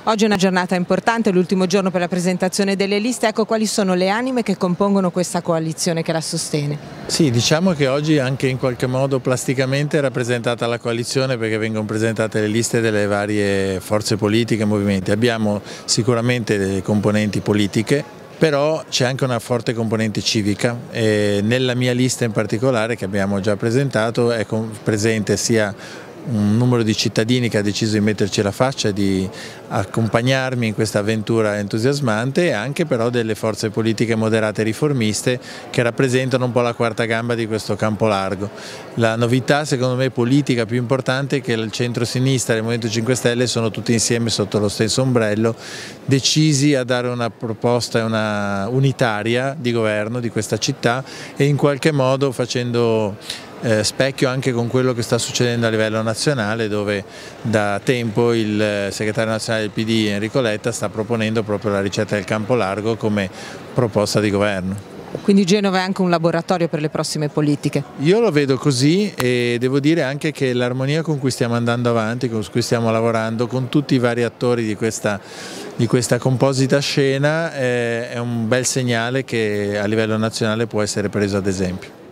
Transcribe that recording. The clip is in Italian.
Oggi è una giornata importante, l'ultimo giorno per la presentazione delle liste. Ecco, quali sono le anime che compongono questa coalizione che la sostiene? Sì, diciamo che oggi anche in qualche modo plasticamente è rappresentata la coalizione, perché vengono presentate le liste delle varie forze politiche e movimenti. Abbiamo sicuramente delle componenti politiche, però c'è anche una forte componente civica e nella mia lista in particolare, che abbiamo già presentato, è presente sia un numero di cittadini che ha deciso di metterci la faccia e di accompagnarmi in questa avventura entusiasmante, e anche però delle forze politiche moderate e riformiste che rappresentano un po' la quarta gamba di questo campo largo. La novità secondo me politica più importante è che il centro-sinistra e il Movimento 5 Stelle sono tutti insieme sotto lo stesso ombrello, decisi a dare una proposta unitaria di governo di questa città, e in qualche modo facendo specchio anche con quello che sta succedendo a livello nazionale, dove da tempo il segretario nazionale del PD Enrico Letta sta proponendo proprio la ricetta del campo largo come proposta di governo. Quindi Genova è anche un laboratorio per le prossime politiche? Io lo vedo così, e devo dire anche che l'armonia con cui stiamo andando avanti, con cui stiamo lavorando con tutti i vari attori di questa composita scena, è un bel segnale che a livello nazionale può essere preso ad esempio.